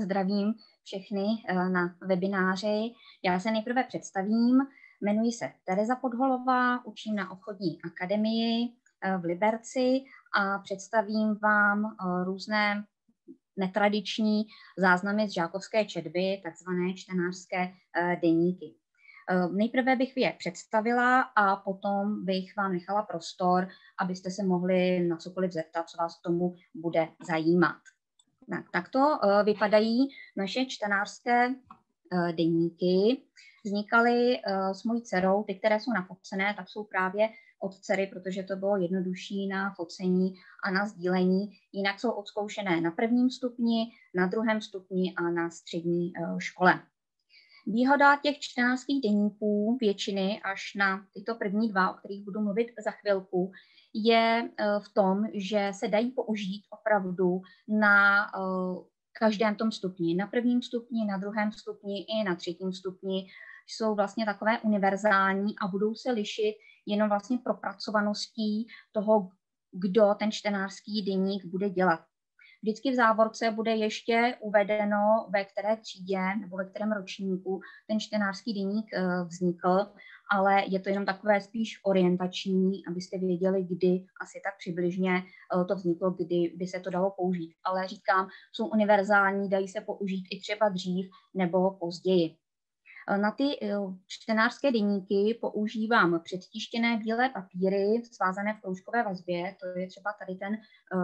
zdravím všechny na webináři. Já se nejprve představím. Jmenuji se Tereza Podholová, učím na obchodní akademii v Liberci a představím vám různé netradiční záznamy z žákovské četby, takzvané čtenářské deníky. Nejprve bych je představila a potom bych vám nechala prostor, abyste se mohli na cokoliv zeptat, co vás k tomu bude zajímat. Takto vypadají naše čtenářské deníky. Vznikaly s mojí dcerou, ty, které jsou nafocené, tak jsou právě od dcery, protože to bylo jednodušší na focení a na sdílení. Jinak jsou odzkoušené na 1. stupni, na 2. stupni a na střední škole. Výhoda těch čtenářských deníků, většiny až na tyto první 2, o kterých budu mluvit za chvilku, je v tom, že se dají použít opravdu na každém tom stupni. Na 1. stupni, na 2. stupni i na 3. stupni jsou vlastně takové univerzální a budou se lišit jenom vlastně propracovaností toho, kdo ten čtenářský deník bude dělat. Vždycky v závorce bude ještě uvedeno, ve které třídě nebo ve kterém ročníku ten čtenářský deník vznikl, ale je to jenom takové spíš orientační, abyste věděli, kdy asi tak přibližně to vzniklo, kdy by se to dalo použít. Ale říkám, jsou univerzální, dají se použít i třeba dřív nebo později. Na ty čtenářské deníky používám předtištěné bílé papíry svázané v kroužkové vazbě, to je třeba tady ten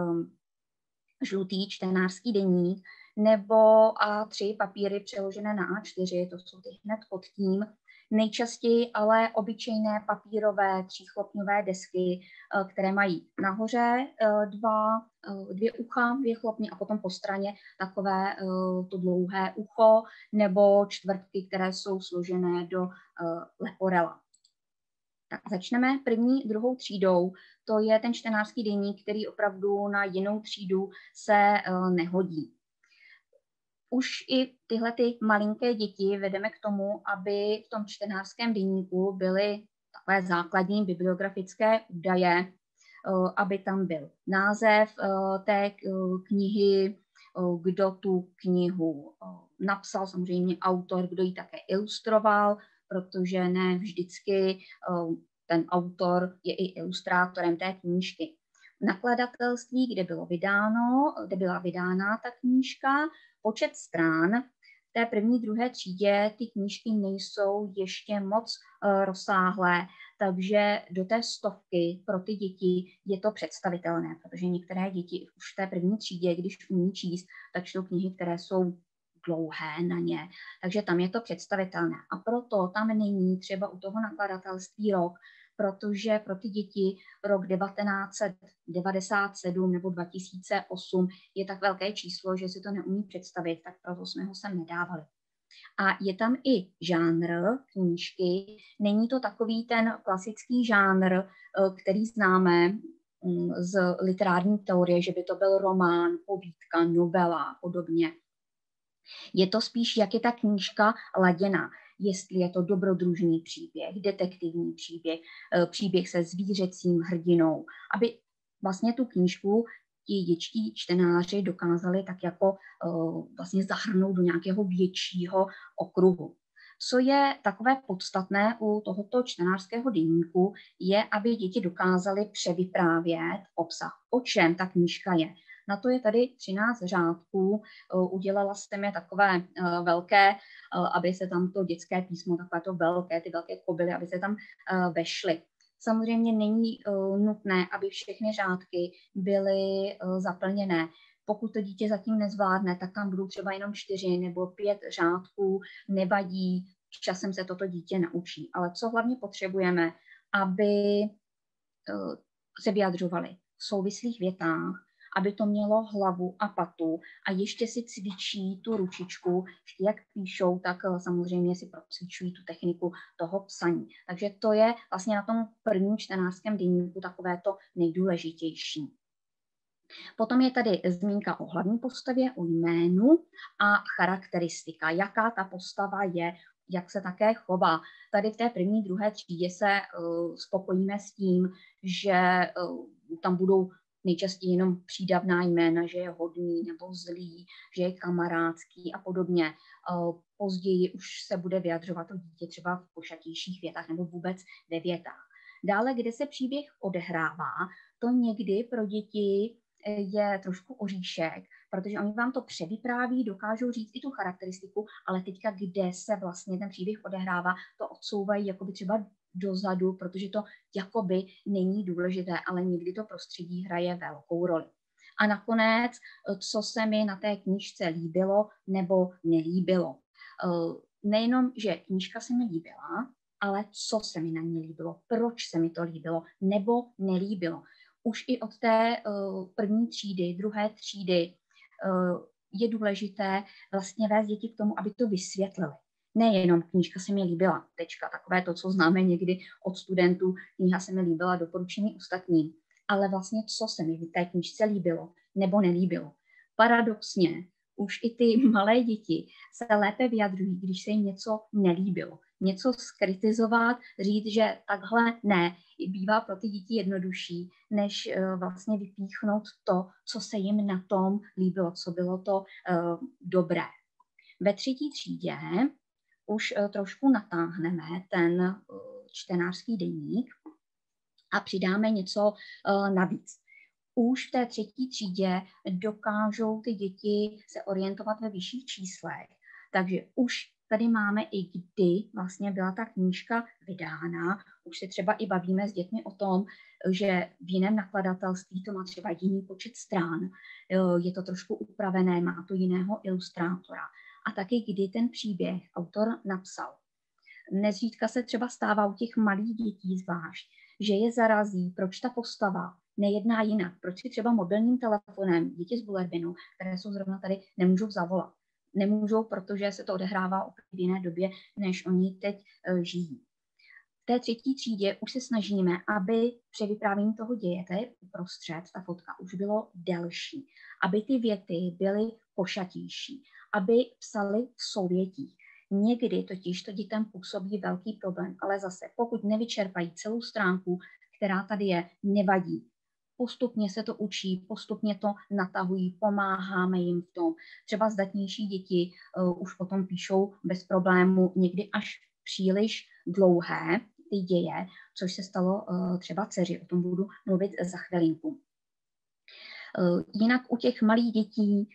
žlutý čtenářský deník, nebo A3 papíry přeložené na A4, to jsou ty hned pod tím. Nejčastěji ale obyčejné papírové tříchlopňové desky, které mají nahoře dvě ucha, 2 chlopně a potom po straně takové to dlouhé ucho nebo čtvrtky, které jsou složené do leporela. Tak začneme 1., 2. třídou. To je ten čtenářský deník, který opravdu na jinou třídu se nehodí. Už i tyhle ty malinké děti vedeme k tomu, aby v tom čtenářském deníku byly takové základní bibliografické údaje, aby tam byl název té knihy, kdo tu knihu napsal, samozřejmě autor, kdo ji také ilustroval, protože ne vždycky ten autor je i ilustrátorem té knížky. Nakladatelství, kde byla vydána ta knížka, počet strán. V té 1., 2. třídě ty knížky nejsou ještě moc rozsáhlé, takže do té 100 pro ty děti je to představitelné, protože některé děti už v té 1. třídě, když umí číst, tak čtou knihy, které jsou dlouhé na ně, takže tam je to představitelné. A proto tam není třeba u toho nakladatelství rok, protože pro ty děti rok 1997 nebo 2008 je tak velké číslo, že si to neumí představit, tak proto jsme ho sem nedávali. A je tam i žánr knížky, není to takový ten klasický žánr, který známe z literární teorie, že by to byl román, povídka, novela a podobně. Je to spíš, jak je ta knížka laděná. Jestli je to dobrodružný příběh, detektivní příběh, příběh se zvířecím hrdinou, aby vlastně tu knížku ti dětští čtenáři dokázali tak jako vlastně zahrnout do nějakého většího okruhu. Co je takové podstatné u tohoto čtenářského deníku, je, aby děti dokázaly převyprávět obsah, o čem ta knížka je. Na to je tady 13 řádků, udělala jsem je takové velké, aby se tam to dětské písmo, takové to velké, ty velké kobily, aby se tam vešly. Samozřejmě není nutné, aby všechny řádky byly zaplněné. Pokud to dítě zatím nezvládne, tak tam budou třeba jenom 4 nebo 5 řádků, nevadí, časem se toto dítě naučí. Ale co hlavně potřebujeme, aby se vyjadřovali v souvislých větách, aby to mělo hlavu a patu a ještě si cvičí tu ručičku, jak píšou, tak samozřejmě si procvičují tu techniku toho psaní. Takže to je vlastně na tom 1. čtenářském deníku takové to nejdůležitější. Potom je tady zmínka o hlavní postavě, o jménu a charakteristika, jaká ta postava je, jak se také chová. Tady v té 1., 2. třídě se spokojíme s tím, že tam budou nejčastěji jenom přídavná jména, že je hodný nebo zlý, že je kamarádský a podobně. Později už se bude vyjadřovat to dítě třeba v košatějších větách nebo vůbec ve větách. Dále, kde se příběh odehrává, to někdy pro děti je trošku oříšek, protože oni vám to převypráví, dokážou říct i tu charakteristiku, ale teďka, kde se vlastně ten příběh odehrává, to odsouvají jakoby třeba dozadu, protože to jakoby není důležité, ale někdy to prostředí hraje velkou roli. A nakonec, co se mi na té knížce líbilo nebo nelíbilo. Nejenom, že knížka se mi líbila, ale co se mi na ní líbilo, proč se mi to líbilo nebo nelíbilo. Už i od té první třídy, druhé třídy je důležité vlastně vést děti k tomu, aby to vysvětlili. Nejenom knížka se mi líbila, tečka, takové to, co známe někdy od studentů, kniha se mi líbila, doporučení ostatním, ale vlastně co se mi v té knížce líbilo nebo nelíbilo. Paradoxně, už i ty malé děti se lépe vyjadřují, když se jim něco nelíbilo. Něco skritizovat, říct, že takhle ne, bývá pro ty děti jednodušší, než vlastně vypíchnout to, co se jim na tom líbilo, co bylo to dobré. Ve třetí třídě už trošku natáhneme ten čtenářský deník a přidáme něco navíc. Už v té třetí třídě dokážou ty děti se orientovat ve vyšších číslech, takže už tady máme i kdy vlastně byla ta knížka vydána. Už se třeba i bavíme s dětmi o tom, že v jiném nakladatelství to má třeba jiný počet strán, je to trošku upravené, má to jiného ilustrátora. A taky kdy ten příběh autor napsal. Nezřídka se třeba stává u těch malých dětí zvlášť, že je zarazí, proč ta postava nejedná jinak, proč si třeba mobilním telefonem děti z Bullerbinu, které jsou zrovna tady, nemůžou zavolat. Nemůžou, protože se to odehrává opět v jiné době, než oni teď žijí. V té třetí třídě už se snažíme, aby při vyprávění toho děje, to je uprostřed, ta fotka už bylo delší, aby ty věty byly košatější, aby psali v souvětích. Někdy totiž to dětem působí velký problém, ale zase pokud nevyčerpají celou stránku, která tady je, nevadí. Postupně se to učí, postupně to natahují, pomáháme jim v tom. Třeba zdatnější děti už potom píšou bez problému, někdy až příliš dlouhé ty děje, což se stalo třeba dceři, o tom budu mluvit za chvilinku. Jinak u těch malých dětí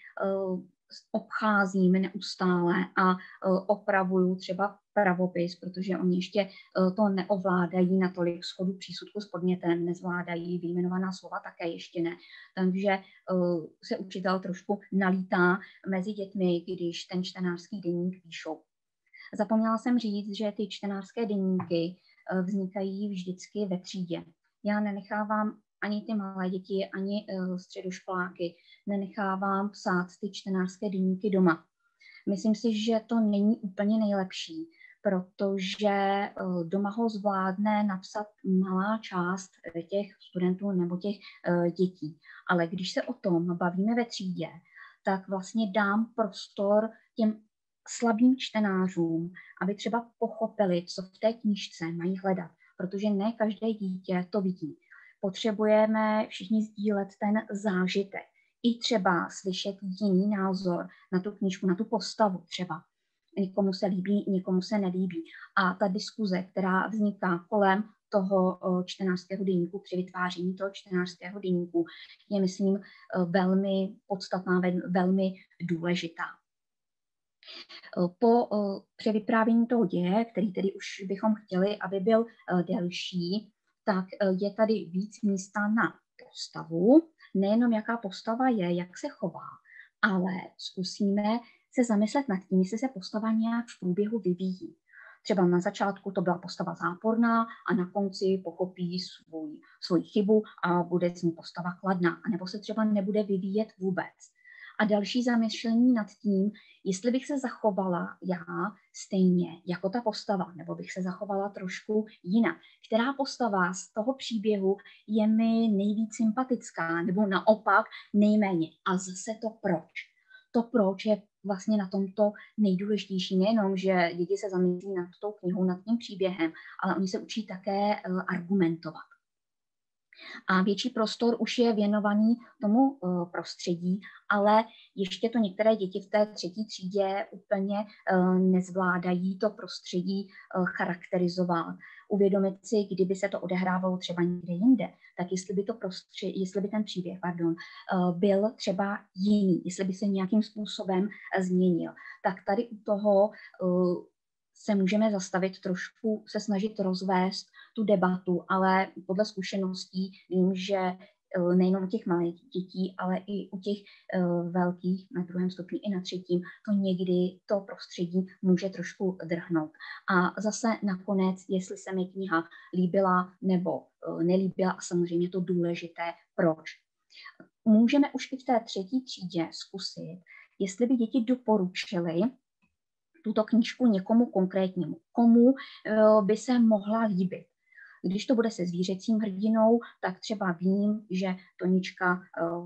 obcházím neustále a opravuju třeba pravopis, protože oni ještě to neovládají natolik shodu přísudku s podmětem, nezvládají vyjmenovaná slova, také ještě ne. Takže se učitel trošku nalítá mezi dětmi, když ten čtenářský deník píšou. Zapomněla jsem říct, že ty čtenářské deníky vznikají vždycky ve třídě. Já nenechávám ani ty malé děti, ani středoškoláky, nenechávám psát ty čtenářské deníky doma. Myslím si, že to není úplně nejlepší, protože doma ho zvládne napsat malá část těch studentů nebo těch dětí. Ale když se o tom bavíme ve třídě, tak vlastně dám prostor těm slabým čtenářům, aby třeba pochopili, co v té knížce mají hledat, protože ne každé dítě to vidí. Potřebujeme všichni sdílet ten zážitek. I třeba slyšet jiný názor na tu knížku, na tu postavu třeba. Někomu se líbí, někomu se nelíbí. A ta diskuze, která vzniká kolem toho čtenářského deníku, při vytváření toho čtenářského deníku, je, myslím, velmi podstatná, velmi důležitá. Po převyprávění toho děje, který tedy už bychom chtěli, aby byl delší, tak je tady víc místa na postavu, nejenom jaká postava je, jak se chová, ale zkusíme se zamyslet nad tím, jestli se postava nějak v průběhu vyvíjí. Třeba na začátku to byla postava záporná a na konci pochopí svou chybu a bude z ní postava kladná, anebo se třeba nebude vyvíjet vůbec. A další zamyšlení nad tím, jestli bych se zachovala já stejně jako ta postava, nebo bych se zachovala trošku jinak. Která postava z toho příběhu je mi nejvíc sympatická, nebo naopak nejméně. A zase to proč. To proč je vlastně na tomto nejdůležitější. Nejenom, že děti se zamyslí nad tou knihou, nad tím příběhem, ale oni se učí také argumentovat. A větší prostor už je věnovaný tomu prostředí, ale ještě to některé děti v té 3. třídě úplně nezvládají to prostředí charakterizovat. Uvědomit si, kdyby se to odehrávalo třeba někde jinde, tak jestli by ten příběh byl třeba jiný, jestli by se nějakým způsobem změnil. Tak tady u toho se můžeme zastavit, trošku se snažit rozvést tu debatu, ale podle zkušeností vím, že nejenom u těch malých dětí, ale i u těch velkých na 2. stupni i na 3. to někdy to prostředí může trošku drhnout. A zase nakonec, jestli se mi kniha líbila nebo nelíbila, a samozřejmě to důležité, proč. Můžeme už i v té 3. třídě zkusit, jestli by děti doporučily tuto knížku někomu konkrétnímu, komu by se mohla líbit. Když to bude se zvířecím hrdinou, tak třeba vím, že Tonička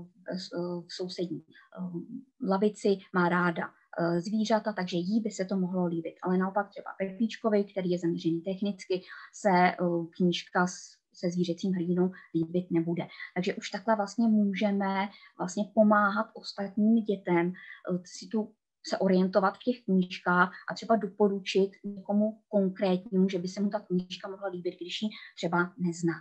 v sousední lavici má ráda zvířata, takže jí by se to mohlo líbit. Ale naopak třeba Pepíčkovi, který je zaměřený technicky, se knížka se zvířecím hrdinou líbit nebude. Takže už takhle vlastně můžeme vlastně pomáhat ostatním dětem se orientovat v těch knížkách a třeba doporučit někomu konkrétnímu, že by se mu ta knížka mohla líbit, když ji třeba nezná.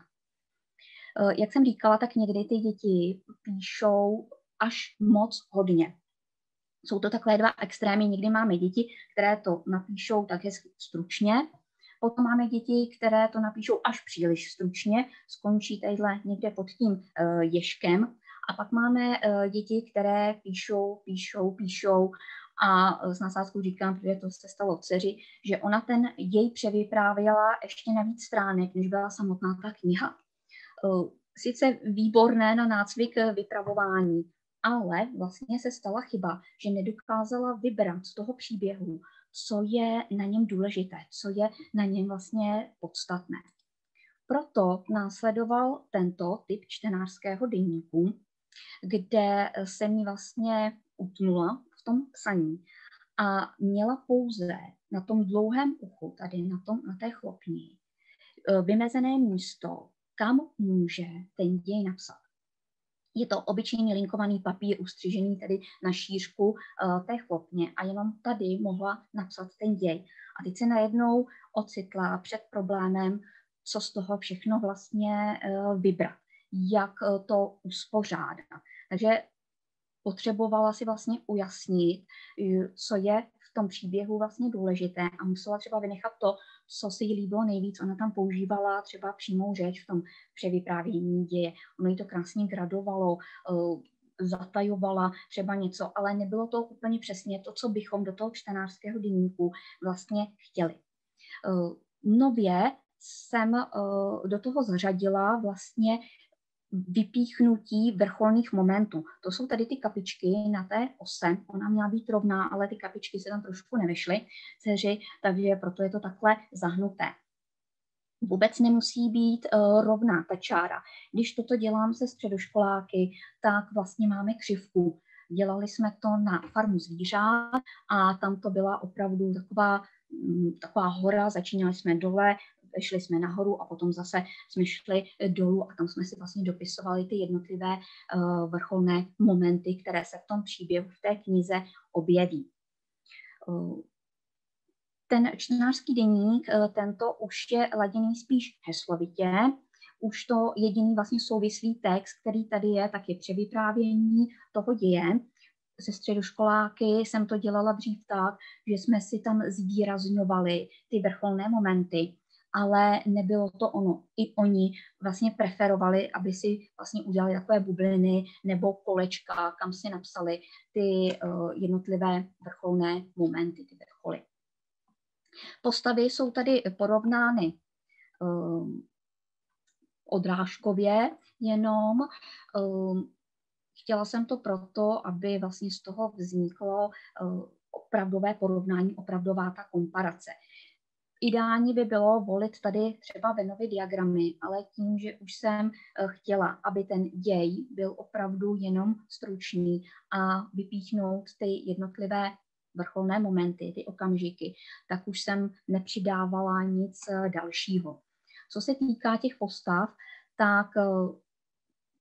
Jak jsem říkala, tak někdy ty děti píšou až moc hodně. Jsou to takové 2 extrémy. Někdy máme děti, které to napíšou tak hezky stručně, potom máme děti, které to napíšou až příliš stručně, skončí tadyhle někde pod tím ježkem, a pak máme děti, které píšou a s nadsázkou říkám, protože to se stalo dceři, že ona ten jej převyprávěla ještě na víc stránek, než byla samotná ta kniha. Sice výborné na nácvik vypravování, ale vlastně se stala chyba, že nedokázala vybrat z toho příběhu, co je na něm důležité, co je na něm vlastně podstatné. Proto následoval tento typ čtenářského deníku, kde se mi vlastně utnula v tom psaní a měla pouze na tom dlouhém uchu, tady na té chlopni, vymezené místo, kam může ten děj napsat. Je to obyčejný linkovaný papír ustřižený tedy na šířku té chlopně a jenom tady mohla napsat ten děj. A teď se najednou ocitla před problémem, co z toho všechno vlastně vybrat, jak to uspořádat. Takže potřebovala si vlastně ujasnit, co je v tom příběhu vlastně důležité a musela třeba vynechat to, co se jí líbilo nejvíc. Ona tam používala třeba přímou řeč v tom převyprávění děje. Ono jí to krásně gradovalo, zatajovala třeba něco, ale nebylo to úplně přesně to, co bychom do toho čtenářského deníku vlastně chtěli. Nově jsem do toho zařadila vlastně vypíchnutí vrcholných momentů. To jsou tady ty kapičky na té ose. Ona měla být rovná, ale ty kapičky se tam trošku nevyšly, dceři, takže proto je to takhle zahnuté. Vůbec nemusí být rovná ta čára. Když toto dělám se středoškoláky, tak vlastně máme křivku. Dělali jsme to na farmu zvířat a tam to byla opravdu taková hora, začínali jsme dole, šli jsme nahoru a potom zase jsme šli dolů a tam jsme si vlastně dopisovali ty jednotlivé vrcholné momenty, které se v tom příběhu, v té knize objeví. Ten čtenářský deník, tento už je laděný spíš heslovitě. Už to jediný vlastně souvislý text, který tady je, tak je převyprávění toho děje. Se středoškoláky jsem to dělala dřív tak, že jsme si tam zvýrazňovali ty vrcholné momenty, ale nebylo to ono. I oni vlastně preferovali, aby si vlastně udělali takové bubliny nebo kolečka, kam si napsali ty jednotlivé vrcholné momenty, ty vrcholy. Postavy jsou tady porovnány odrážkově, jenom chtěla jsem to proto, aby vlastně z toho vzniklo opravdové porovnání, opravdová ta komparace. Ideální by bylo volit tady třeba Vennovy diagramy, ale tím, že už jsem chtěla, aby ten děj byl opravdu jenom stručný a vypíchnout ty jednotlivé vrcholné momenty, ty okamžiky, tak už jsem nepřidávala nic dalšího. Co se týká těch postav, tak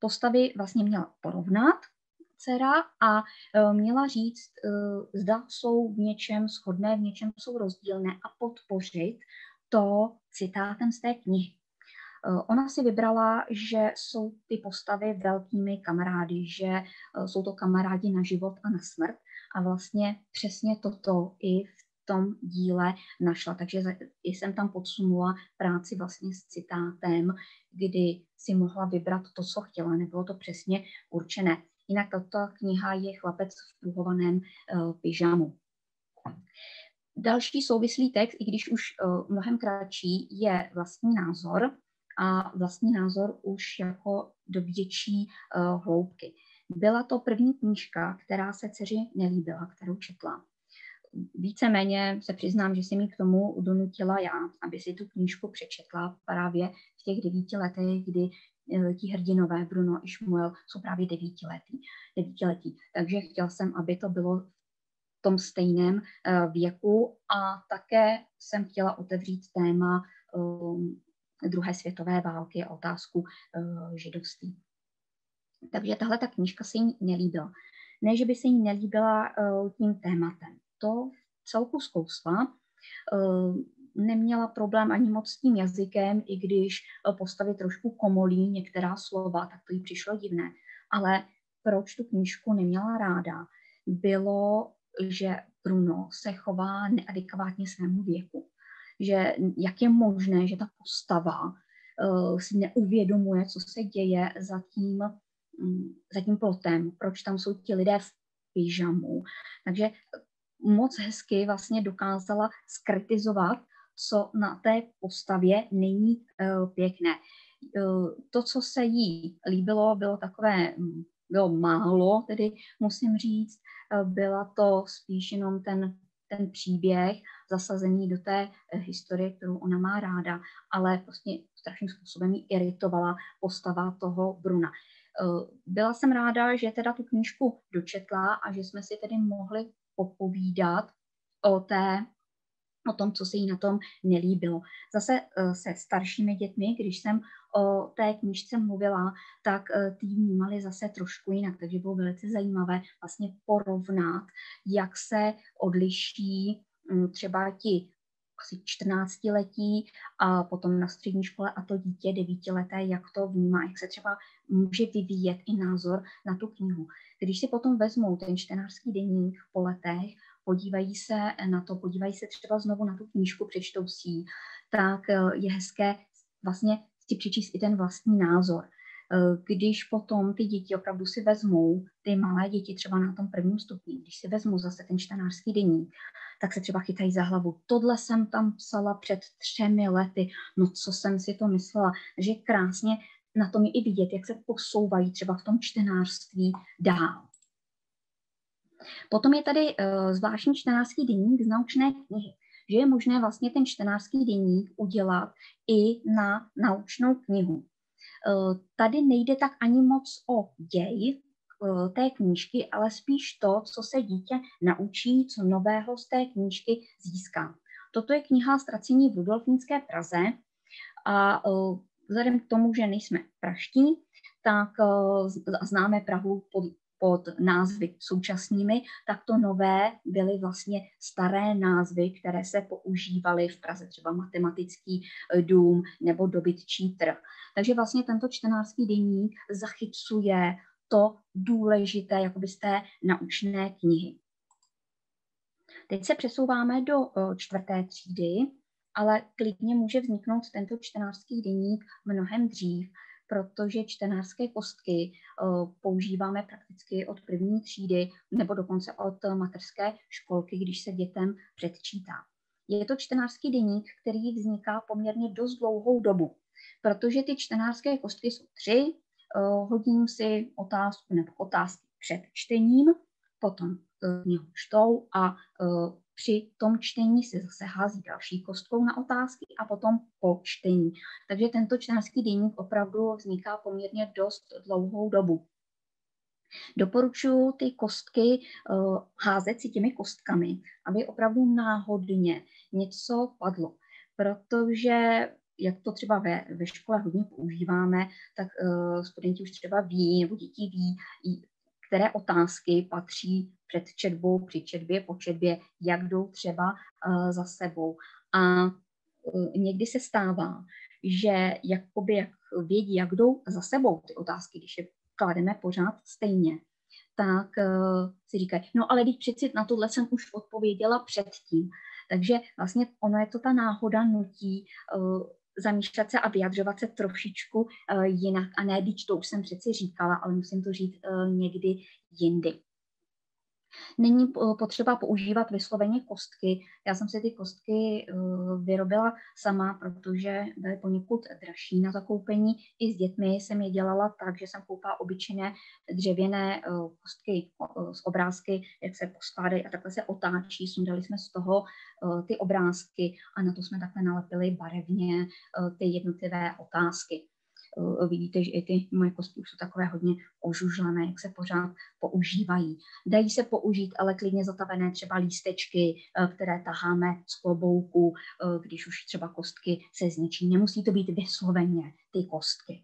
postavy vlastně měla porovnat dcera a měla říct, zda jsou v něčem shodné, v něčem jsou rozdílné a podpořit to citátem z té knihy. Ona si vybrala, že jsou ty postavy velkými kamarády, že jsou to kamarádi na život a na smrt a vlastně přesně toto i v tom díle našla. Takže jsem tam podsunula práci vlastně s citátem, kdy si mohla vybrat to, co chtěla, nebylo to přesně určené. Jinak tato kniha je Chlapec v pruhovaném pyžamu. Další souvislý text, i když už mnohem kratší, je Vlastní názor. A Vlastní názor už jako do větší hloubky. Byla to první knížka, která se dceři nelíbila, kterou četla. Víceméně se přiznám, že jsem ji k tomu donutila já, aby si tu knížku přečetla právě v těch 9 letech, kdy ti hrdinové Bruno i Šmuel jsou právě 9letí. Takže chtěla jsem, aby to bylo v tom stejném věku a také jsem chtěla otevřít téma druhé světové války a otázku židovství. Takže tahle ta knížka se jí nelíbila. Ne, že by se jí nelíbila tím tématem. To celku zkousla. Neměla problém ani moc s tím jazykem, i když postavy trošku komolí některá slova, tak to jí přišlo divné. Ale proč tu knížku neměla ráda, bylo, že Bruno se chová neadekvátně svému věku. Že jak je možné, že ta postava si neuvědomuje, co se děje za tím plotem, proč tam jsou ti lidé v pyžamu. Takže moc hezky vlastně dokázala skritizovat, co na té postavě není pěkné. To, co se jí líbilo, bylo málo, tedy musím říct. Byla to spíš jenom ten příběh zasazený do té historie, kterou ona má ráda, ale prostě strašným způsobem jí iritovala postava toho Bruna. Byla jsem ráda, že teda tu knížku dočetla a že jsme si tedy mohli popovídat o tom, co se jí na tom nelíbilo. Zase se staršími dětmi, když jsem o té knížce mluvila, tak ty vnímali zase trošku jinak, takže bylo velice zajímavé vlastně porovnat, jak se odliší třeba ti asi 14letí a potom na střední škole a to dítě 9leté, jak to vnímá, jak se třeba může vyvíjet i názor na tu knihu. Když si potom vezmou ten čtenářský deník po letech, podívají se třeba znovu na tu knížku, přečtou si ji, tak je hezké vlastně si přečíst i ten vlastní názor. Když potom ty děti opravdu si vezmou, ty malé děti třeba na tom prvním stupni, když si vezmou zase ten čtenářský deník, tak se třeba chytají za hlavu. Tohle jsem tam psala před 3 lety, no co jsem si to myslela, že krásně na tom je i vidět, jak se posouvají třeba v tom čtenářství dál. Potom je tady zvláštní čtenářský deník z naučné knihy, že je možné vlastně ten čtenářský deník udělat i na naučnou knihu. Tady nejde tak ani moc o děj té knížky, ale spíš to, co se dítě naučí, co nového z té knížky získá. Toto je kniha Ztracení v Rudolfínské Praze a vzhledem k tomu, že nejsme praští, tak známe Prahu pod názvy současnými, tak to nové byly vlastně staré názvy, které se používaly v Praze, třeba Matematický dům nebo Dobytčí trh. Takže vlastně tento čtenářský deník zachycuje to důležité jakoby z té naučné knihy. Teď se přesouváme do 4. třídy, ale klidně může vzniknout tento čtenářský deník mnohem dřív, protože čtenářské kostky používáme prakticky od 1. třídy nebo dokonce od mateřské školky, když se dětem předčítá. Je to čtenářský deník, který vzniká poměrně dost dlouhou dobu, protože ty čtenářské kostky jsou 3, hodím si otázku nebo otázky před čtením, potom knihu čtou a při tom čtení si zase hází další kostkou na otázky a potom po čtení. Takže tento čtenářský deník opravdu vzniká poměrně dost dlouhou dobu. Doporučuji ty kostky házet si těmi kostkami, aby opravdu náhodně něco padlo, protože jak to třeba ve škole hodně používáme, tak studenti už třeba ví, nebo děti ví, které otázky patří před četbou, při četbě, po četbě, jak jdou třeba za sebou. A někdy se stává, že jak vědí, jak jdou za sebou ty otázky, když je klademe pořád stejně, tak si říkají, no ale když přeci na tohle jsem už odpověděla předtím. Takže vlastně ono je to ta náhoda nutí zamýšlet se a vyjadřovat se trošičku jinak. A ne, když to už jsem přeci říkala, ale musím to říct někdy jindy. Není potřeba používat vysloveně kostky. Já jsem si ty kostky vyrobila sama, protože byly poněkud dražší na zakoupení. I s dětmi jsem je dělala tak, že jsem koupila obyčejné dřevěné kostky z obrázky, jak se poskládají a takhle se otáčí. Sundali jsme z toho ty obrázky a na to jsme takhle nalepili barevně ty jednotlivé otázky. Vidíte, že i ty moje kostky už jsou takové hodně ožužlané, jak se pořád používají. Dají se použít, ale klidně zatavené třeba lístečky, které taháme z klobouku, když už třeba kostky se zničí. Nemusí to být vysloveně ty kostky.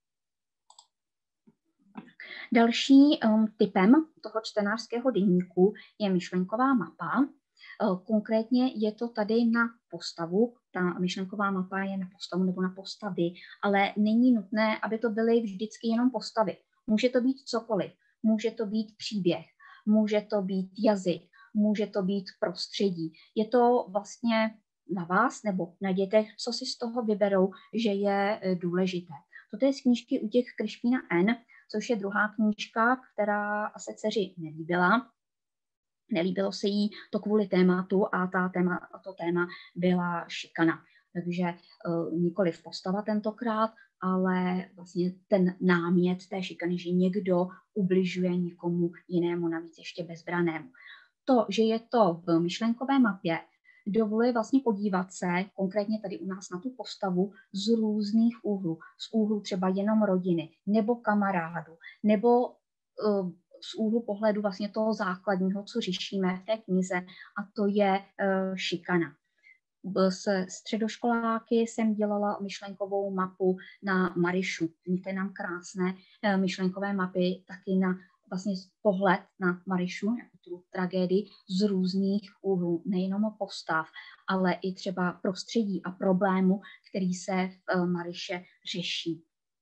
Další typem toho čtenářského deníku je myšlenková mapa. Konkrétně je to tady na postavu, ta myšlenková mapa je na postavu nebo na postavy, ale není nutné, aby to byly vždycky jenom postavy. Může to být cokoliv, může to být příběh, může to být jazyk, může to být prostředí. Je to vlastně na vás nebo na dětech, co si z toho vyberou, že je důležité. Toto je z knížky U těch Krišpína N, což je druhá knížka, která se dceři nelíbila. Nelíbilo se jí to kvůli tématu a to téma byla šikana. Takže nikoliv postava tentokrát, ale vlastně ten námět té šikany, že někdo ubližuje někomu jinému, navíc ještě bezbranému. To, že je to v myšlenkové mapě, dovoluje vlastně podívat se konkrétně tady u nás na tu postavu z různých úhlů. Z úhlu třeba jenom rodiny, nebo kamarádu, nebo z úhlu pohledu vlastně toho základního, co řešíme v té knize, a to je šikana. S středoškoláky jsem dělala myšlenkovou mapu na Maryšu. Vidíte nám krásné myšlenkové mapy taky na vlastně pohled na Maryšu, jako tu tragédii z různých úhlů, nejenom postav, ale i třeba prostředí a problému, který se v Maryše řeší.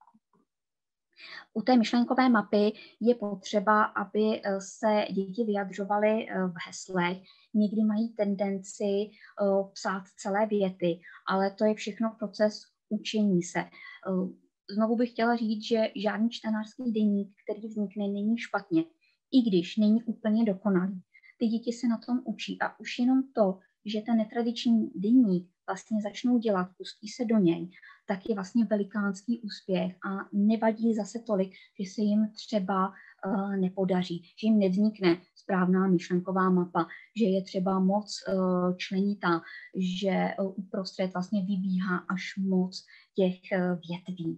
U té myšlenkové mapy je potřeba, aby se děti vyjadřovaly v heslech. Někdy mají tendenci psát celé věty, ale to je všechno proces učení se. Znovu bych chtěla říct, že žádný čtenářský deník, který vznikne, není špatně, i když není úplně dokonalý. Ty děti se na tom učí a už jenom to, že ten netradiční deník vlastně začnou dělat, pustí se do něj, tak je vlastně velikánský úspěch a nevadí zase tolik, že se jim třeba nepodaří, že jim nevznikne správná myšlenková mapa, že je třeba moc členitá, že uprostřed vlastně vybíhá až moc těch větví.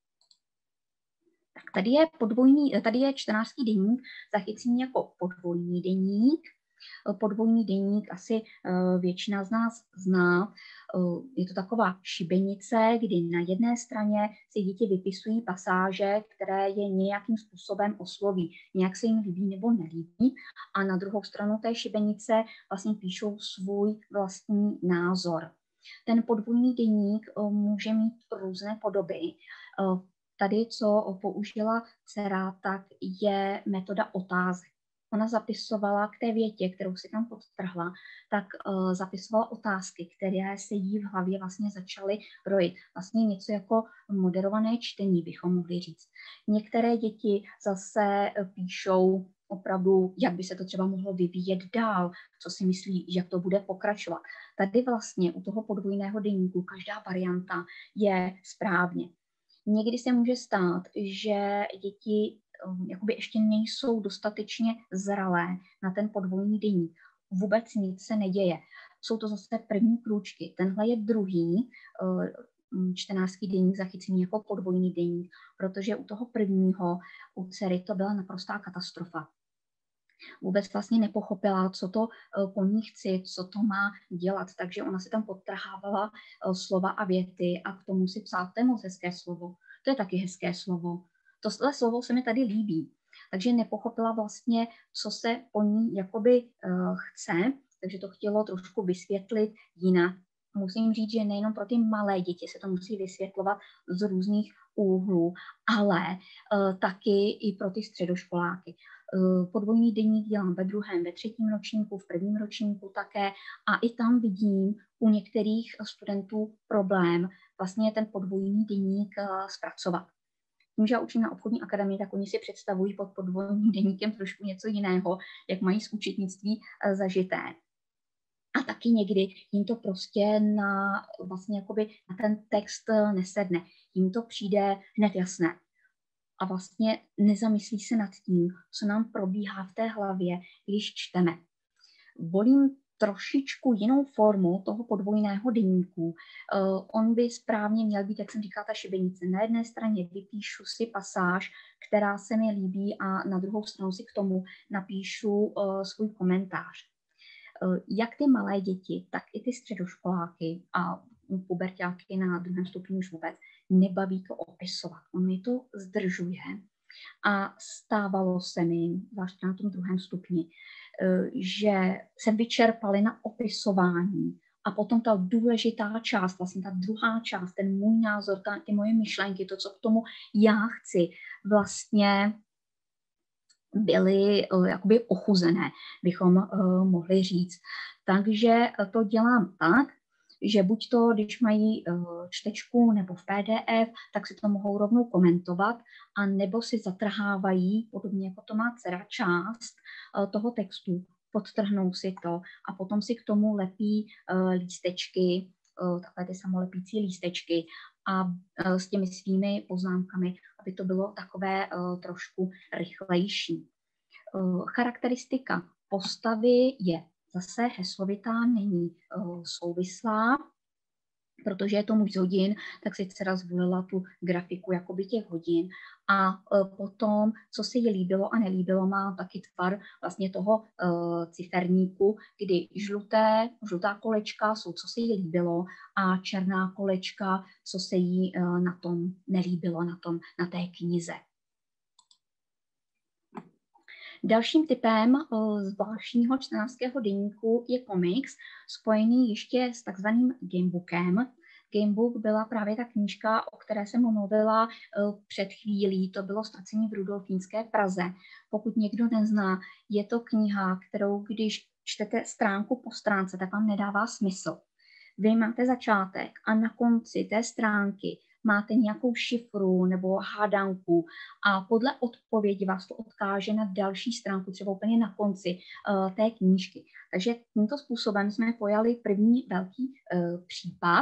Tak tady je čtenářský deník zachycený jako podvojný deník. Podvojný deník asi většina z nás zná. Je to taková šibenice, kdy na jedné straně si děti vypisují pasáže, které je nějakým způsobem osloví. Nějak se jim líbí nebo nelíbí. A na druhou stranu té šibenice vlastně píšou svůj vlastní názor. Ten podvojný deník může mít různé podoby. Tady, co použila dcera, tak je metoda otázek. Ona zapisovala k té větě, kterou si tam podtrhla, tak zapisovala otázky, které se jí v hlavě vlastně začaly rojit. Vlastně něco jako moderované čtení, bychom mohli říct. Některé děti zase píšou opravdu, jak by se to třeba mohlo vyvíjet dál, co si myslí, jak to bude pokračovat. Tady vlastně u toho podvojného deníku každá varianta je správně. Někdy se může stát, že děti jakoby ještě nejsou dostatečně zralé na ten podvojný deník. Vůbec nic se neděje. Jsou to zase první krůčky. Tenhle je druhý čtenářský deník zachycený jako podvojný deník, protože u toho prvního, u dcery, to byla naprostá katastrofa. Vůbec vlastně nepochopila, co to po ní chci, co to má dělat, takže ona si tam podtrhávala slova a věty a k tomu si psala, to je moc hezké slovo, to je taky hezké slovo. Tohle slovo se mi tady líbí. Takže nepochopila vlastně, co se po ní jakoby chce, takže to chtělo trošku vysvětlit jinak. Musím říct, že nejenom pro ty malé děti se to musí vysvětlovat z různých úhlů, ale taky i pro ty středoškoláky. Podvojný deník dělám ve 2., ve 3. ročníku, v 1. ročníku také a i tam vidím u některých studentů problém vlastně ten podvojný deník zpracovat. Tím, že já učím na obchodní akademii, tak oni si představují pod podvojným deníkem trošku něco jiného, jak mají z účetnictví zažité. A taky někdy jim to prostě vlastně jakoby na ten text nesedne. Jim to přijde hned jasné. A vlastně nezamyslí se nad tím, co nám probíhá v té hlavě, když čteme. Volím trošičku jinou formu toho podvojného deníku. On by správně měl být, jak jsem říkala, ta šibenice. Na jedné straně vypíšu si pasáž, která se mi líbí a na druhou stranu si k tomu napíšu svůj komentář. Jak ty malé děti, tak i ty středoškoláky a puberťáky na 2. stupni už vůbec nebaví to opisovat. On mi to zdržuje a stávalo se mi, zvláště na tom 2. stupni, že se vyčerpali na opisování a potom ta důležitá část, vlastně ta druhá část, ten můj názor, ty moje myšlenky, to, co k tomu já chci, vlastně byly jakoby ochuzené, bychom mohli říct. Takže to dělám tak, že buď to, když mají čtečku nebo v PDF, tak si to mohou rovnou komentovat, a nebo si zatrhávají, podobně jako to má dcera, část toho textu, podtrhnou si to a potom si k tomu lepí lístečky, takové ty samolepící lístečky a s těmi svými poznámkami, aby to bylo takové trošku rychlejší. Charakteristika postavy je zase heslovitá, není souvislá, protože je to muž z hodin, tak si dcera zvolila tu grafiku jakoby těch hodin. A potom, co se jí líbilo a nelíbilo, má taky tvar vlastně toho ciferníku, kdy žlutá kolečka jsou, co se jí líbilo, a černá kolečka, co se jí na tom nelíbilo, na té knize. Dalším typem zvláštního čtenářského deníku je komiks, spojený ještě s takzvaným gamebookem. Gamebook byla právě ta knížka, o které jsem mluvila před chvílí. To bylo Ztracení v Rudolfínské Praze. Pokud někdo nezná, je to kniha, kterou když čtete stránku po stránce, tak vám nedává smysl. Vy máte začátek a na konci té stránky máte nějakou šifru nebo hádanku a podle odpovědi vás to odkáže na další stránku, třeba úplně na konci té knížky. Takže tímto způsobem jsme pojali první velký případ,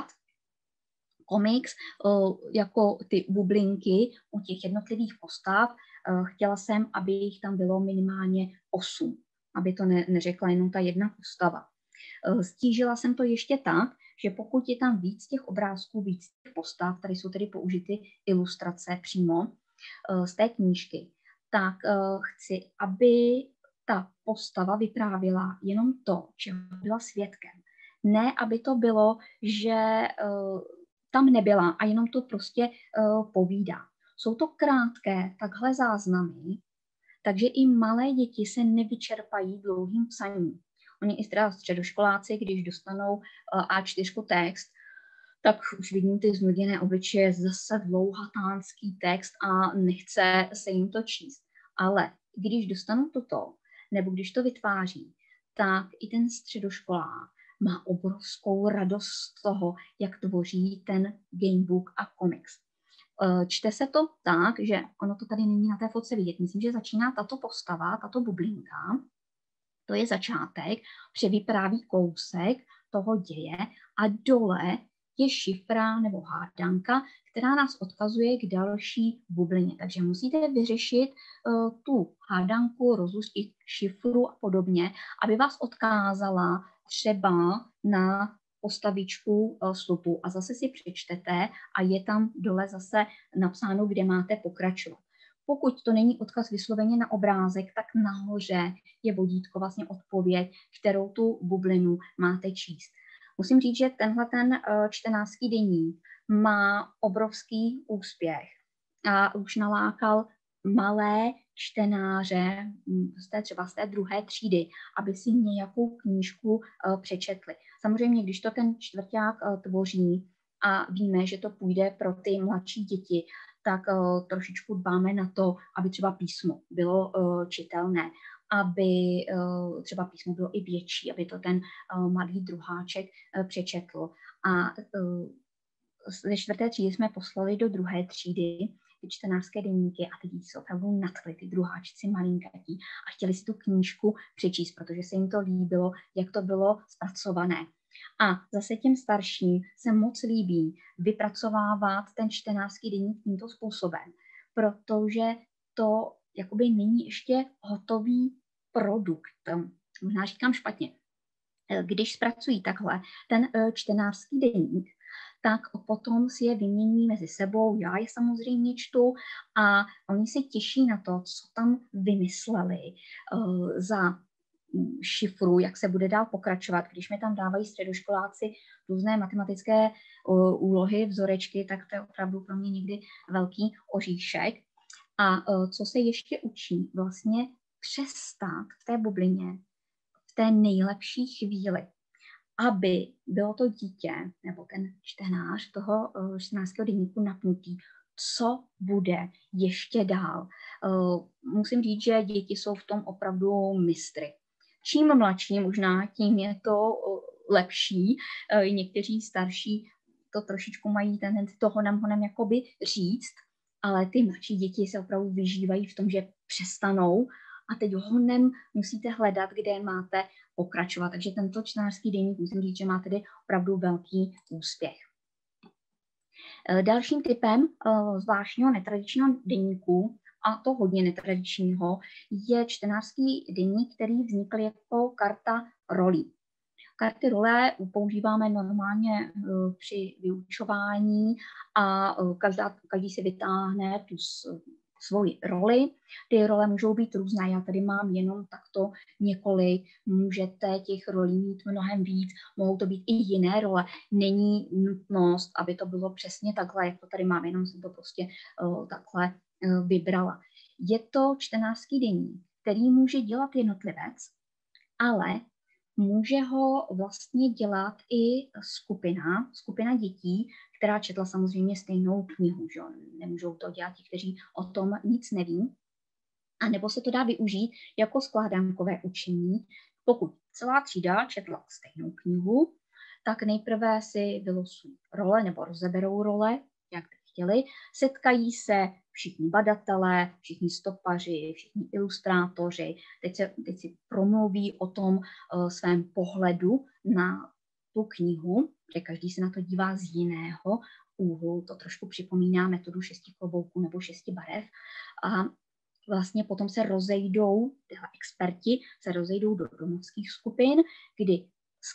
komiks, jako ty bublinky u těch jednotlivých postav. Chtěla jsem, aby jich tam bylo minimálně 8, aby to neřekla jenom ta jedna postava. Stížila jsem to ještě tak, že pokud je tam víc těch obrázků, víc těch postav, tady jsou tedy použity ilustrace přímo z té knížky, tak chci, aby ta postava vyprávěla jenom to, čeho byla svědkem. Ne, aby to bylo, že tam nebyla a jenom to prostě povídá. Jsou to krátké takhle záznamy, takže i malé děti se nevyčerpají dlouhým psaním. Oni i teda středoškoláci, když dostanou A4 text, tak už vidím ty znuděné obličeje, zase dlouhatánský text a nechce se jim to číst. Ale když dostanou toto, nebo když to vytváří, tak i ten středoškolák má obrovskou radost z toho, jak tvoří ten gamebook a komiks. Čte se to tak, že ono to tady není na té fotce vidět. Myslím, že začíná tato postava, tato bublinka, to je začátek, převypráví kousek toho děje a dole je šifra nebo hádanka, která nás odkazuje k další bublině. Takže musíte vyřešit tu hádanku, rozluštit šifru a podobně, aby vás odkázala třeba na postavičku slupu a zase si přečtete a je tam dole zase napsáno, kde máte pokračovat. Pokud to není odkaz vysloveně na obrázek, tak nahoře je vodítko, vlastně odpověď, kterou tu bublinu máte číst. Musím říct, že tenhle čtenářský deník má obrovský úspěch a už nalákal malé čtenáře třeba z té druhé třídy, aby si nějakou knížku přečetli. Samozřejmě, když to ten čtvrťák tvoří a víme, že to půjde pro ty mladší děti, tak trošičku dbáme na to, aby třeba písmo bylo čitelné, aby třeba písmo bylo i větší, aby to ten malý druháček přečetl. A ze čtvrté třídy jsme poslali do druhé třídy ty čtenářské deníky a ty děti se opravdu nadchly, ty druháčci malinkatí a chtěli si tu knížku přečíst, protože se jim to líbilo, jak to bylo zpracované. A zase těm starším se moc líbí vypracovávat ten čtenářský deník tímto způsobem, protože to jakoby není ještě hotový produkt. Možná říkám špatně. Když zpracují takhle ten čtenářský deník, tak potom si je vymění mezi sebou, já je samozřejmě čtu a oni se těší na to, co tam vymysleli za šifru, jak se bude dál pokračovat. Když mi tam dávají středoškoláci různé matematické úlohy, vzorečky, tak to je opravdu pro mě někdy velký oříšek. A co se ještě učí? Vlastně přestat v té bublině v té nejlepší chvíli, aby bylo to dítě nebo ten čtenář toho čtenářského deníku napnutý, co bude ještě dál. Musím říct, že děti jsou v tom opravdu mistry. Čím mladší možná, tím je to lepší. Někteří starší to trošičku mají tendenci to honem jakoby říct, ale ty mladší děti se opravdu vyžívají v tom, že přestanou a teď honem musíte hledat, kde máte pokračovat. Takže tento čtenářský deník musím říct, že má tedy opravdu velký úspěch. Dalším typem zvláštního netradičního deníku, a to hodně netradičního, je čtenářský deník, který vznikl jako karta rolí. Karty role používáme normálně při vyučování a každý si vytáhne tu svoji roli. Ty role můžou být různé, já tady mám jenom takto několik, můžete těch rolí mít mnohem víc, mohou to být i jiné role. Není nutnost, aby to bylo přesně takhle, jak to tady mám, jenom jsem to prostě takhle vybrala. Je to čtenářský deník, který může dělat jednotlivec, ale může ho vlastně dělat i skupina dětí, která četla samozřejmě stejnou knihu. Že? Nemůžou to dělat ti, kteří o tom nic neví. A nebo se to dá využít jako skládankové učení. Pokud celá třída četla stejnou knihu, tak nejprve si vylosují role nebo rozeberou role, jak by chtěli. Setkají se všichni badatelé, všichni stopaři, všichni ilustrátoři. Teď si promluví o tom svém pohledu na tu knihu, že každý se na to dívá z jiného úhlu. To trošku připomíná metodu 6 klobouků nebo 6 barev. A vlastně potom se rozejdou, tyhle experti se rozejdou do domovských skupin, kdy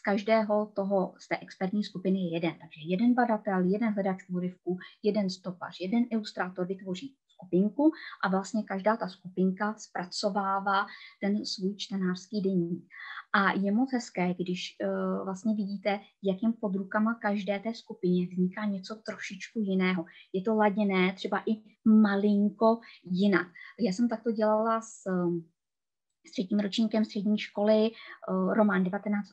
z té expertní skupiny je jeden. Takže jeden badatel, jeden hledač úryvku, jeden stopař, jeden ilustrátor vytvoří skupinku a vlastně každá ta skupinka zpracovává ten svůj čtenářský deník. A je moc hezké, když vlastně vidíte, jakým pod rukama každé té skupině vzniká něco trošičku jiného. Je to laděné třeba i malinko jinak. Já jsem takto dělala s třetím ročníkem střední školy román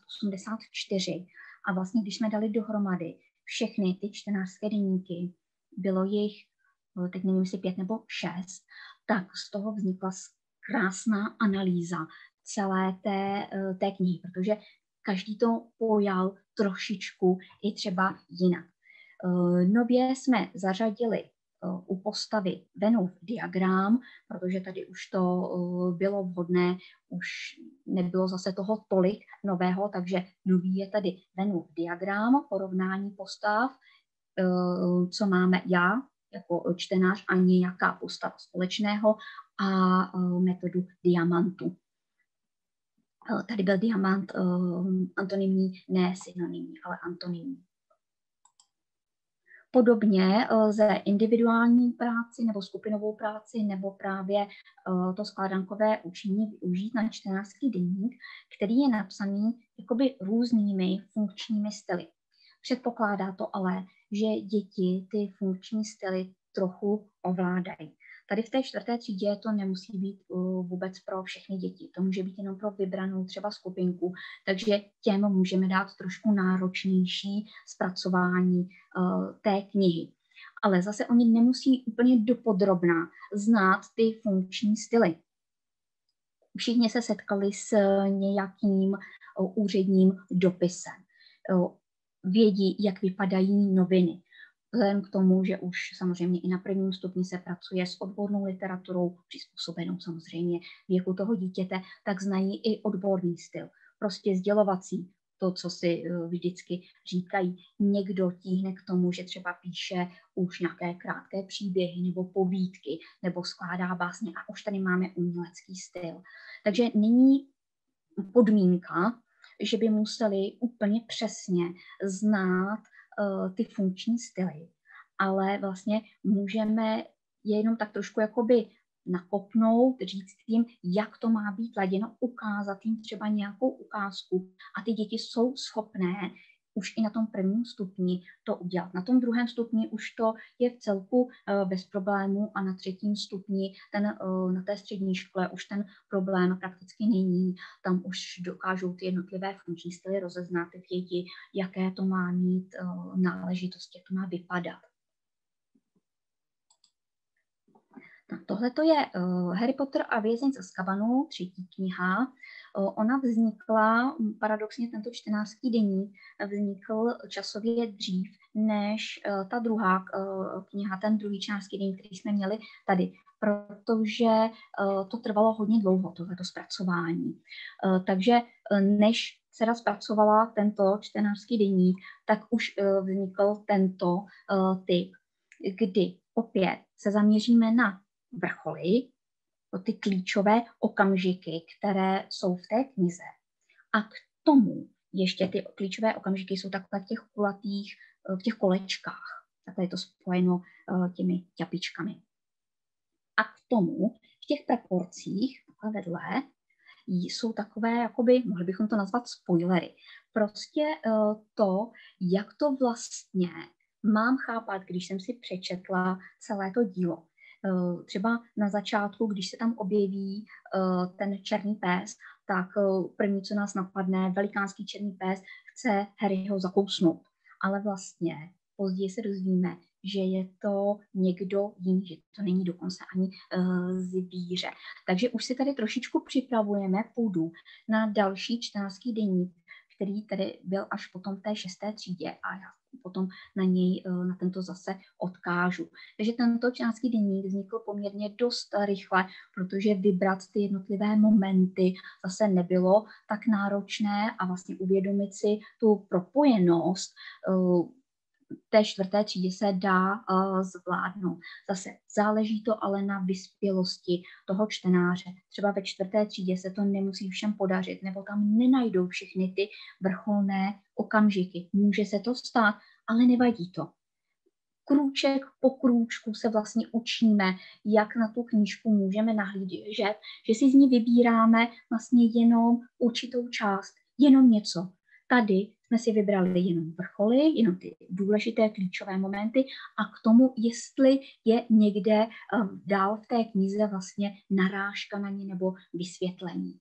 1984 a vlastně, když jsme dali dohromady všechny ty čtenářské deníky, bylo jich, teď nevím, jestli 5 nebo 6, tak z toho vznikla krásná analýza celé té knihy, protože každý to pojal trošičku i třeba jinak. Nově jsme zařadili u postavy Venův diagram, protože tady už to bylo vhodné, už nebylo zase toho tolik nového, takže nový je tady Venův diagram, porovnání postav, co máme já jako čtenář a nějaká postava společného a metodu diamantu. Tady byl diamant antonymní, ne synonymní, ale antonymní. Podobně lze individuální práci nebo skupinovou práci nebo právě to skládankové učení využít na čtenářský deník, který je napsaný jakoby různými funkčními styly. Předpokládá to ale, že děti ty funkční styly trochu ovládají. Tady v té 4. třídě to nemusí být vůbec pro všechny děti. To může být jenom pro vybranou třeba skupinku, takže těm můžeme dát trošku náročnější zpracování té knihy. Ale zase oni nemusí úplně dopodrobna znát ty funkční styly. Všichni se setkali s nějakým úředním dopisem. Vědí, jak vypadají noviny. Vzhledem k tomu, že už samozřejmě i na 1. stupni se pracuje s odbornou literaturou, přizpůsobenou samozřejmě věku toho dítěte, tak znají i odborný styl. Prostě sdělovací, to, co si vždycky říkají. Někdo tíhne k tomu, že třeba píše už nějaké krátké příběhy nebo povídky, nebo skládá básně a už tady máme umělecký styl. Takže není podmínka, že by museli úplně přesně znát ty funkční styly, ale vlastně můžeme je jenom tak trošku jakoby nakopnout, říct jim, jak to má být laděno, ukázat jim třeba nějakou ukázku a ty děti jsou schopné už i na tom 1. stupni to udělat. Na tom 2. stupni už to je v celku bez problémů a na 3. stupni, na té střední škole už ten problém prakticky není. Tam už dokážou ty jednotlivé funkční styly rozeznat, vědí, jaké to má mít náležitosti, jak to má vypadat. Tohle to je Harry Potter a vězeň z Azkabanu, 3. kniha. Ona vznikla, paradoxně tento čtenářský deník vznikl časově dřív než ta druhá kniha, ten druhý čtenářský deník, který jsme měli tady, protože to trvalo hodně dlouho, tohleto zpracování. Takže než dcera zpracovala tento čtenářský deník, tak už vznikl tento typ, kdy opět se zaměříme na vrcholy, ty klíčové okamžiky, které jsou v té knize. A k tomu ještě ty klíčové okamžiky jsou takhle v těch kulatých, v těch kolečkách. Takhle je to spojeno těmi ťapičkami. A k tomu v těch proporcích takhle vedle jsou takové, jakoby, mohli bychom to nazvat spoilery. Prostě to, jak to vlastně mám chápat, když jsem si přečetla celé to dílo. Třeba na začátku, když se tam objeví ten černý pes, tak první, co nás napadne, velikánský černý pes chce Harryho zakousnout. Ale vlastně později se dozvíme, že je to někdo jiný, že to není dokonce ani zvíře. Takže už si tady trošičku připravujeme půdu na další čtenářský deník, který tady byl až potom v té 6. třídě a já potom na tento zase odkážu. Takže tento čtenářský deník vznikl poměrně dost rychle, protože vybrat ty jednotlivé momenty zase nebylo tak náročné a vlastně uvědomit si tu propojenost té 4. třídě se dá zvládnout. Zase záleží to ale na vyspělosti toho čtenáře. Třeba ve 4. třídě se to nemusí všem podařit, nebo tam nenajdou všechny ty vrcholné okamžiky. Může se to stát, ale nevadí to. Krůček po krůčku se vlastně učíme, jak na tu knížku můžeme nahlížet, že si z ní vybíráme vlastně jenom určitou část, jenom něco. Tady jsme si vybrali jenom vrcholy, jenom ty důležité klíčové momenty a k tomu, jestli je někde dál v té knize vlastně narážka na ně nebo vysvětlení.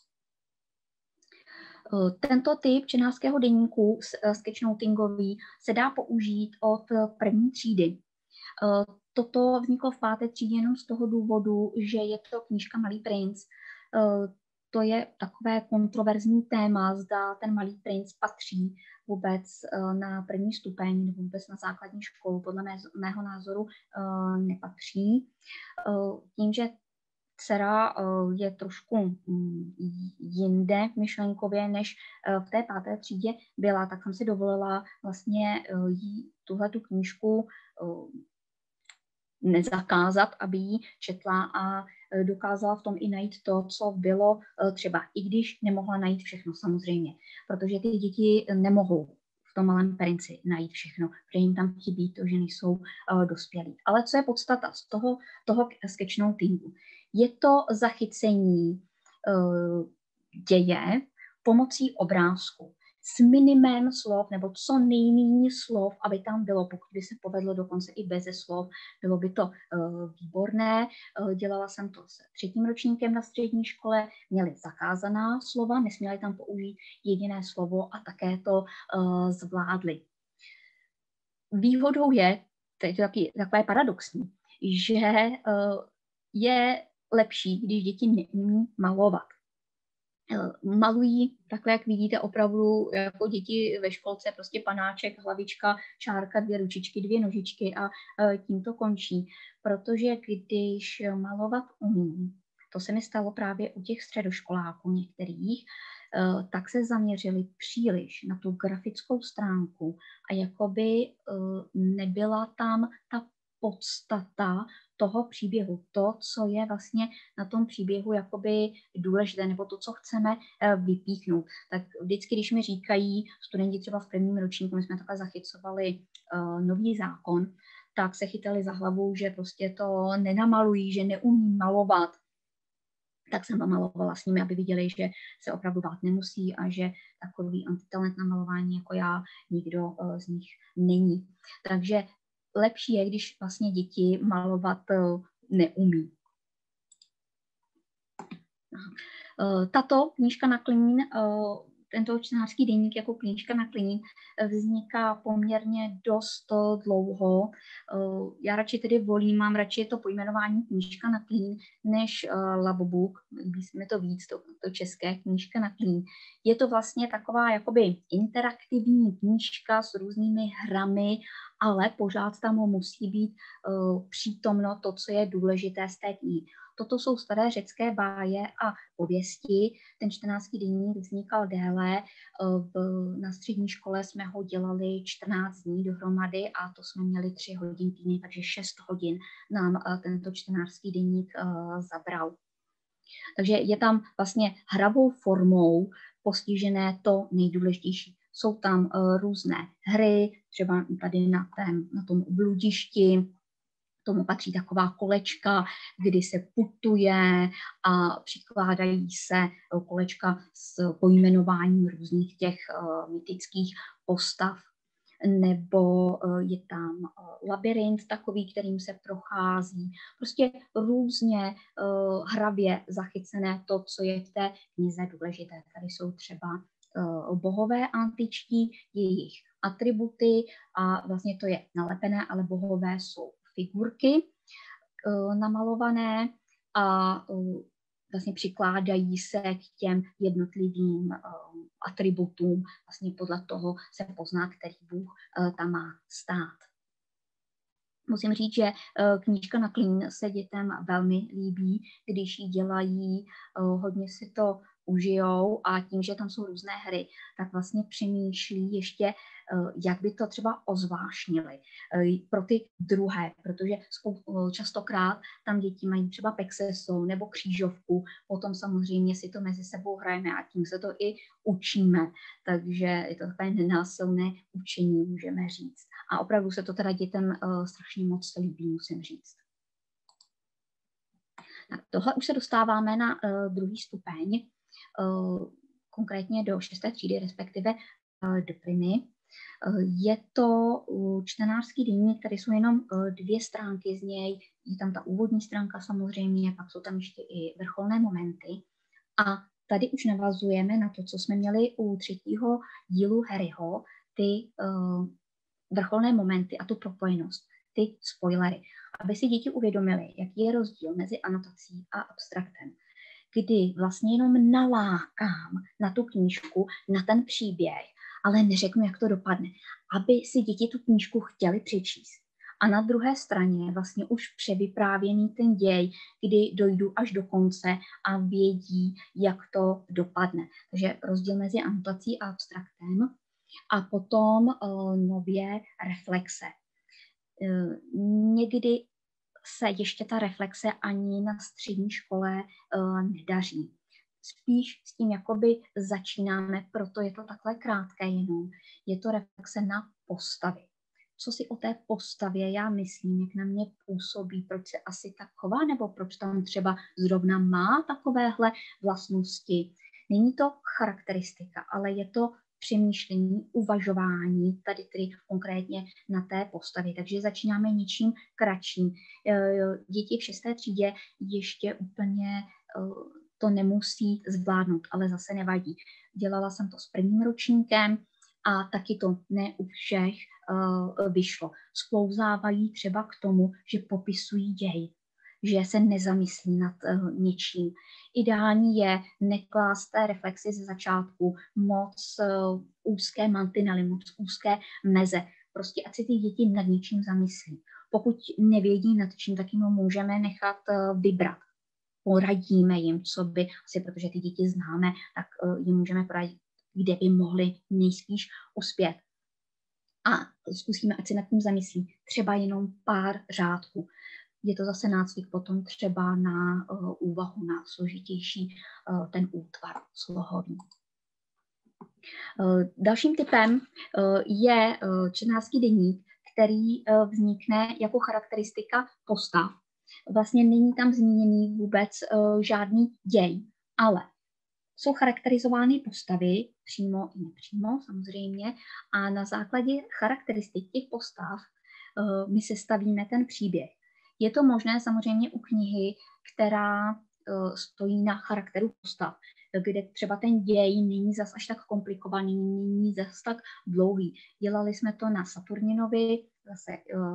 Tento typ čtenářského deníku sketchnotingový se dá použít od 1. třídy. Toto vzniklo v 5. třídě jenom z toho důvodu, že je to knížka Malý princ. To je takové kontroverzní téma, zda ten Malý princ patří vůbec na 1. stupeň nebo vůbec na základní školu. Podle mého názoru nepatří. Tím, že dcera je trošku jinde myšlenkově, než v té 5. třídě byla, tak jsem si dovolila vlastně jí tuhletu knížku nezakázat, aby ji četla a dokázala v tom i najít to, co bylo třeba, i když nemohla najít všechno samozřejmě, protože ty děti nemohou v tom Malém princi najít všechno, protože jim tam chybí to, že nejsou dospělí. Ale co je podstata z toho sketchnotingu? Je to zachycení děje pomocí obrázku s minimem slov, nebo co nejméně slov, aby tam bylo, pokud by se povedlo dokonce i beze slov, bylo by to výborné. Dělala jsem to s 3. ročníkem na střední škole, měli zakázaná slova, nesměli tam použít jediné slovo a také to zvládli. Výhodou je, to je takové paradoxní, že je lepší, když děti neumí malovat. Malují takhle, jak vidíte, opravdu jako děti ve školce, prostě panáček, hlavička, čárka, 2 ručičky, 2 nožičky a tím to končí. Protože když malovat umí, to se mi stalo právě u těch středoškoláků některých, tak se zaměřili příliš na tu grafickou stránku a jakoby nebyla tam ta podstata toho příběhu, to, co je vlastně na tom příběhu jakoby důležité, nebo to, co chceme vypíchnout. Tak vždycky, když mi říkají studenti třeba v 1. ročníku, my jsme takhle zachycovali nový zákon, tak se chytali za hlavu, že prostě to nenamalují, že neumí malovat. Tak jsem malovala s nimi, aby viděli, že se opravdu bát nemusí a že takový antitalent na malování jako já nikdo z nich není. Takže lepší je, když vlastně děti malovat neumí. Tato knížka na klín, tento čtenářský deník jako knížka na klín vzniká poměrně dost dlouho. Já radši tedy volím, mám radši to pojmenování knížka na klín než Labobook. Líbí se mi to víc, to české knížka na klín. Je to vlastně taková jakoby interaktivní knížka s různými hrami, ale pořád tam musí být přítomno to, co je důležité z té knihy. Toto jsou staré řecké báje a pověsti. Ten čtenářský deník vznikal déle. Na střední škole jsme ho dělali 14 dní dohromady a to jsme měli 3 hodin týdně, takže 6 hodin nám tento čtenářský deník zabral. Takže je tam vlastně hravou formou postižené to nejdůležitější. Jsou tam různé hry, třeba tady na tom bludišti, tomu patří taková kolečka, kdy se putuje a přikládají se kolečka s pojmenováním různých těch mytických postav. Nebo je tam labyrint takový, kterým se prochází. Prostě různě hravě zachycené to, co je v té knize důležité. Tady jsou třeba bohové antičtí, jejich atributy a vlastně to je nalepené, ale bohové jsou figurky namalované a vlastně přikládají se k těm jednotlivým atributům. Vlastně podle toho se pozná, který bůh tam má stát. Musím říct, že knížka na klín se dětem velmi líbí, když ji dělají, hodně si to užijou a tím, že tam jsou různé hry, tak vlastně přemýšlí ještě, jak by to třeba ozvášnili pro ty druhé, protože častokrát tam děti mají třeba pexeso nebo křížovku, potom samozřejmě si to mezi sebou hrajeme a tím se to i učíme, takže je to takové nenásilné učení, můžeme říct. A opravdu se to teda dětem strašně moc líbí, musím říct. Tak tohle už se dostáváme na druhý stupeň, konkrétně do 6. třídy, respektive do primy. Je to čtenářský deník, tady jsou jenom 2 stránky z něj, je tam ta úvodní stránka samozřejmě, pak jsou tam ještě i vrcholné momenty. A tady už navazujeme na to, co jsme měli u 3. dílu Harryho, ty vrcholné momenty a tu propojenost, ty spoilery, aby si děti uvědomili, jaký je rozdíl mezi anotací a abstraktem, kdy vlastně jenom nalákám na tu knížku, na ten příběh, ale neřeknu, jak to dopadne, aby si děti tu knížku chtěli přečíst. A na druhé straně vlastně už převyprávěný ten děj, kdy dojdu až do konce a vědí, jak to dopadne. Takže rozdíl mezi anotací a abstraktem. A potom nově reflexe. Někdy se ještě ta reflexe ani na střední škole nedaří. spíš s tím jakoby začínáme, proto je to takhle krátké jenom. Je to reflexe na postavy. Co si o té postavě já myslím, jak na mě působí, proč se asi tak chová, nebo proč tam třeba zrovna má takovéhle vlastnosti. Není to charakteristika, ale je to přemýšlení, uvažování, tady tedy konkrétně na té postavě. Takže začínáme něčím kratším. Děti v 6. třídě ještě úplně to nemusí zvládnout, ale zase nevadí. Dělala jsem to s prvním ročníkem a taky to ne u všech vyšlo. Sklouzávají třeba k tomu, že popisují děj, že se nezamyslí nad něčím. Ideální je neklást té reflexi ze začátku moc úzké mantinely, moc úzké meze. Prostě ať si ty děti nad něčím zamyslí. Pokud nevědí nad čím, tak jim můžeme nechat vybrat. Poradíme jim, co by, asi protože ty děti známe, tak jim můžeme poradit, kde by mohli nejspíš uspět. A zkusíme, ať si nad tím zamyslí. Třeba jenom pár řádků. Je to zase nácvik potom třeba na úvahu, na složitější ten útvar slohový. Dalším typem je čtenářský deník, který vznikne jako charakteristika postav. Vlastně není tam zmíněný vůbec žádný děj, ale jsou charakterizovány postavy, přímo i nepřímo samozřejmě, a na základě charakteristik těch postav my sestavíme ten příběh. Je to možné samozřejmě u knihy, která stojí na charakteru postav, kde třeba ten děj není zas až tak komplikovaný, není zas tak dlouhý. Dělali jsme to na Saturninovi, zase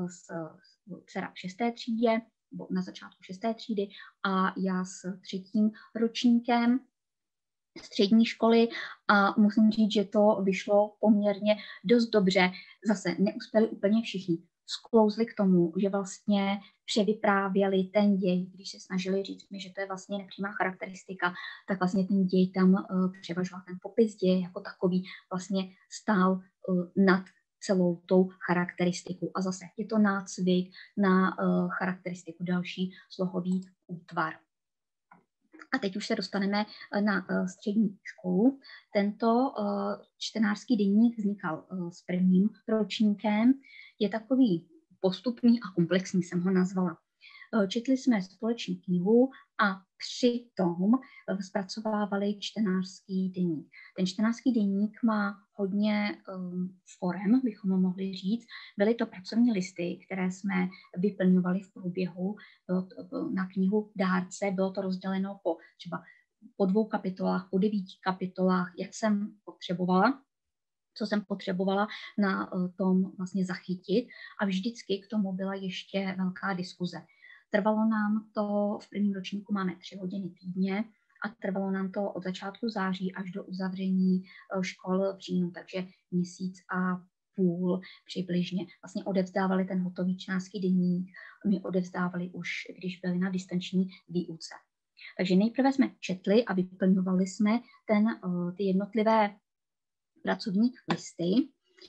dcera v 6. třídě, na začátku 6. třídy a já s 3. ročníkem střední školy a musím říct, že to vyšlo poměrně dost dobře. Zase neuspěli úplně všichni. Sklouzli k tomu, že vlastně převyprávěli ten děj, když se snažili říct mi, že to je vlastně nepřímá charakteristika, tak vlastně ten děj tam převažoval, ten popis děje jako takový vlastně stál nad celou tou charakteristikou. A zase je to nácvik na charakteristiku, další slohový útvar. A teď už se dostaneme na střední školu. Tento čtenářský deník vznikal s prvním ročníkem. Je takový postupný a komplexní, jsem ho nazvala. Četli jsme společnou knihu a přitom zpracovávali čtenářský deník. Ten čtenářský deník má hodně forem, bychom mohli říct. Byly to pracovní listy, které jsme vyplňovali v průběhu na knihu dárce. Bylo to rozděleno po 2 kapitolách, po 9 kapitolách, jak jsem potřebovala, co jsem potřebovala na tom vlastně zachytit. A vždycky k tomu byla ještě velká diskuze. Trvalo nám to, v prvním ročníku máme 3 hodiny týdně a trvalo nám to od začátku září až do uzavření škol v říjnu, takže měsíc a půl přibližně. Vlastně odevzdávali ten hotový čtenářský deník, my odevzdávali už, když byli na distanční výuce. Takže nejprve jsme četli a vyplňovali jsme ty jednotlivé pracovní listy.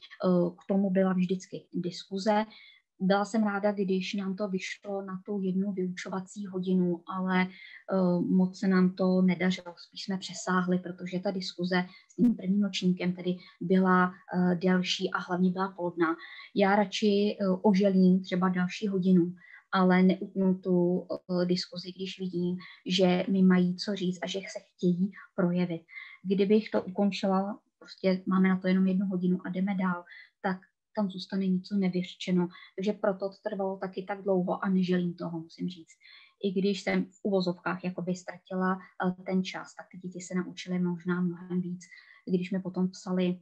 K tomu byla vždycky diskuze. Byla jsem ráda, když nám to vyšlo na tu 1 vyučovací hodinu, ale moc se nám to nedařilo, spíš jsme přesáhli, protože ta diskuze s tím prvním ročníkem tedy byla delší a hlavně byla plodná. Já radši oželím třeba další hodinu, ale neutnu tu diskuzi, když vidím, že mi mají co říct a že se chtějí projevit. Kdybych to ukončila, prostě máme na to jenom 1 hodinu a jdeme dál, tak tam zůstane něco nevyřčeno. Takže proto to trvalo taky tak dlouho a neželím toho, musím říct. I když jsem v uvozovkách jakoby ztratila ten čas, tak ty děti se naučily možná mnohem víc. Když mi potom psali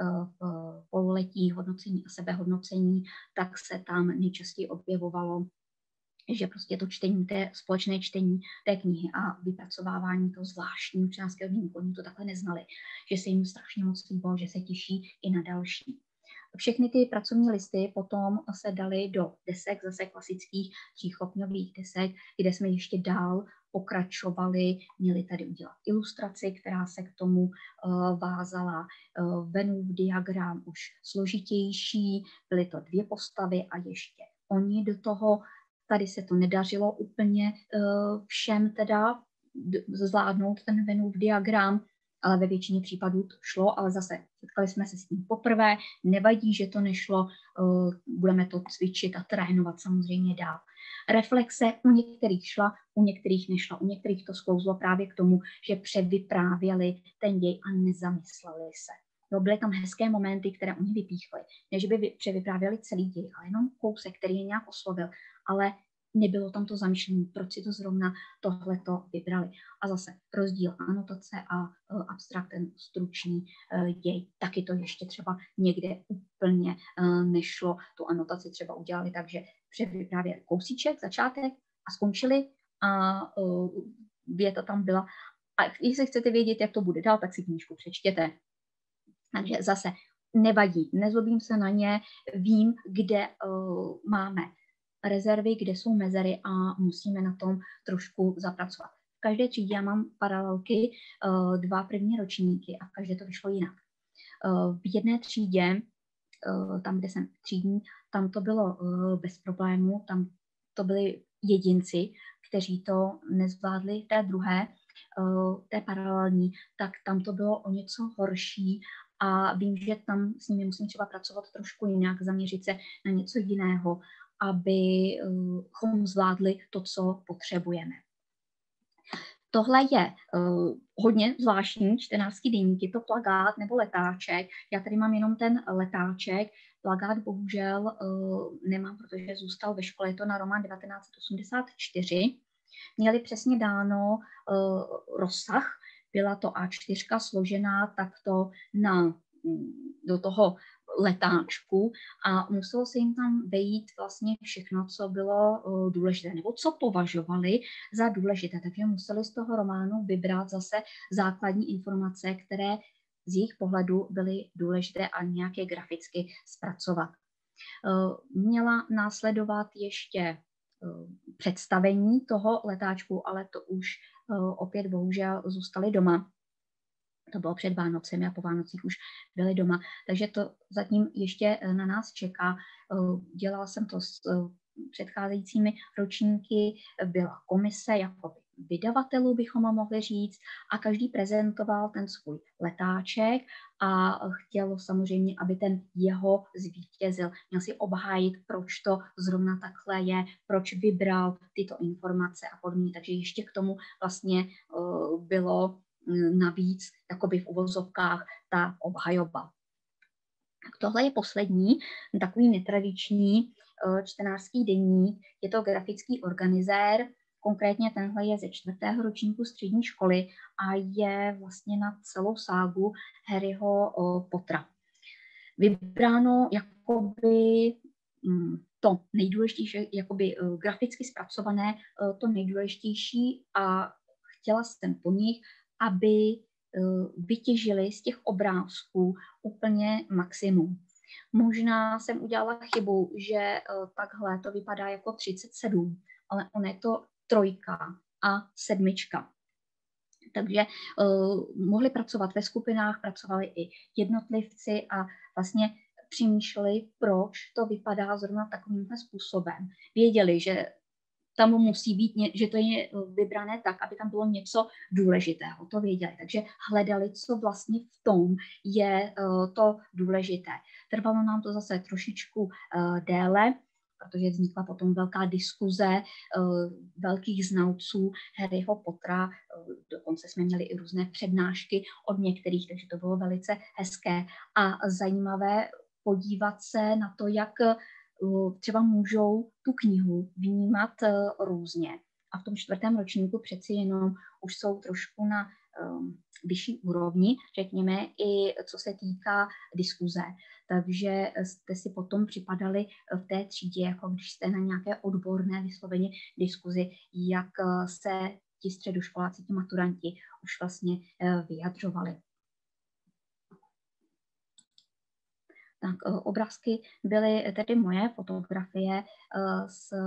v pololetí hodnocení a sebehodnocení, tak se tam nejčastěji objevovalo, že prostě to čtení, společné čtení té knihy a vypracovávání toho zvláštního čtenářského deníku, oni to takhle neznali, že se jim strašně moc líbilo, že se těší i na další. Všechny ty pracovní listy potom se daly do desek, zase klasických 3stupňových desek, kde jsme ještě dál pokračovali, měli tady udělat ilustraci, která se k tomu vázala, Venův diagram už složitější, byly to 2 postavy a ještě oni do toho. Tady se to nedařilo úplně všem teda zvládnout ten Venův diagram, ale ve většině případů to šlo, ale zase setkali jsme se s tím poprvé, nevadí, že to nešlo, budeme to cvičit a trénovat samozřejmě dál. Reflexe u některých šla, u některých nešla, u některých to sklouzlo právě k tomu, že převyprávěli ten děj a nezamysleli se. No, byly tam hezké momenty, které oni vypíchli, než by převyprávěli celý děj, ale jenom kousek, který je nějak oslovil, ale nebylo tam to zamýšlení, proč si to zrovna tohleto vybrali. A zase rozdíl anotace a abstrakt, ten stručný děj. Taky to ještě třeba někde úplně nešlo. Tu anotaci třeba udělali tak, že převyprávěli kousíček, začátek a skončili a věta tam byla. A jestli chcete vědět, jak to bude dál, tak si knížku přečtěte. Takže zase nevadí, nezlobím se na ně, vím, kde máme rezervy, kde jsou mezery a musíme na tom trošku zapracovat. V každé třídě já mám paralelky, 2 první ročníky a v každé to vyšlo jinak. V jedné třídě, tam, kde jsem třídní, tam to bylo bez problémů, tam to byli jedinci, kteří to nezvládli. V té druhé, té paralelní, tak tam to bylo o něco horší a vím, že tam s nimi musím třeba pracovat trošku jinak, zaměřit se na něco jiného, abychom zvládli to, co potřebujeme. Tohle je hodně zvláštní čtenářský deník, je to plakát nebo letáček. Já tady mám jenom ten letáček, plakát bohužel nemám, protože zůstal ve škole, je to na román 1984. Měli přesně dáno rozsah, byla to A4 složená takto do toho letáčku a muselo se jim tam vejít vlastně všechno, co bylo důležité, nebo co považovali za důležité. Takže museli z toho románu vybrat zase základní informace, které z jejich pohledu byly důležité a nějaké graficky zpracovat. Měla následovat ještě představení toho letáčku, ale to už opět bohužel zůstali doma. To bylo před Vánocemi a po Vánocích už byli doma. Takže to zatím ještě na nás čeká. Dělala jsem to s předcházejícími ročníky, byla komise jako vydavatelů, bychom mohli říct, a každý prezentoval ten svůj letáček a chtělo samozřejmě, aby ten jeho zvítězil. Měl si obhájit, proč to zrovna takhle je, proč vybral tyto informace a podobně. Takže ještě k tomu vlastně bylo navíc jakoby v uvozovkách ta obhajoba. Tohle je poslední, takový netradiční čtenářský deník, je to grafický organizér, konkrétně tenhle je ze 4. ročníku střední školy a je vlastně na celou ságu Harryho Pottera. Vybráno jakoby to nejdůležitější, jakoby graficky zpracované, to nejdůležitější a chtěla jsem po nich, aby vytěžili z těch obrázků úplně maximum. Možná jsem udělala chybu, že takhle to vypadá jako 37, ale ono je to 3 a 7. Takže mohli pracovat ve skupinách, pracovali i jednotlivci a vlastně přemýšleli, proč to vypadá zrovna takovýmhle způsobem. Věděli, že tam musí být, že to je vybrané tak, aby tam bylo něco důležitého, to věděli. Takže hledali, co vlastně v tom je to důležité. Trvalo nám to zase trošičku déle, protože vznikla potom velká diskuze velkých znalců Harryho Pottera, dokonce jsme měli i různé přednášky od některých, takže to bylo velice hezké a zajímavé podívat se na to, jak třeba můžou tu knihu vnímat různě. A v tom 4. ročníku přeci jenom už jsou trošku na vyšší úrovni, řekněme, i co se týká diskuze. Takže jste si potom připadali v té třídě, jako když jste na nějaké odborné vysloveně diskuzi, jak se ti středoškoláci, ti maturanti už vlastně vyjadřovali. Tak obrázky byly tedy moje fotografie.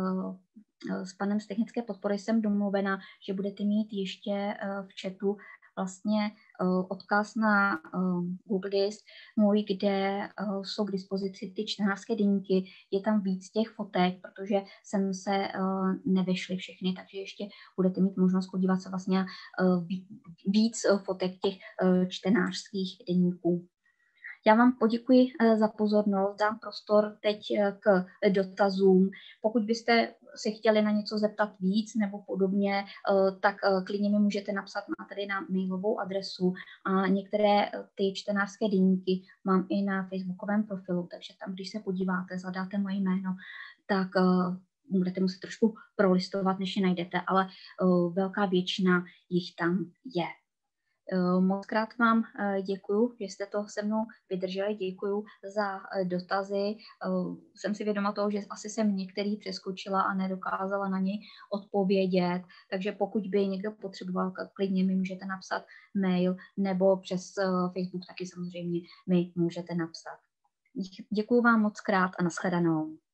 S panem z technické podpory jsem domluvena, že budete mít ještě v chatu vlastně odkaz na Google Disk můj, kde jsou k dispozici ty čtenářské deníky. Je tam víc těch fotek, protože jsem se nevešly všechny, takže ještě budete mít možnost podívat se vlastně víc fotek těch čtenářských deníků. Já vám poděkuji za pozornost, dám prostor teď k dotazům. Pokud byste se chtěli na něco zeptat víc nebo podobně, tak klidně mi můžete napsat tady na mailovou adresu. A některé ty čtenářské deníky mám i na facebookovém profilu, takže tam, když se podíváte, zadáte moje jméno, tak budete muset trošku prolistovat, než je najdete, ale velká většina jich tam je. Moc krát vám děkuju, že jste to se mnou vydrželi, děkuju za dotazy. Jsem si vědoma toho, že asi jsem některý přeskočila a nedokázala na něj odpovědět, takže pokud by někdo potřeboval, klidně mi můžete napsat mail nebo přes Facebook taky samozřejmě mi můžete napsat. Děkuju vám moc krát a nashledanou.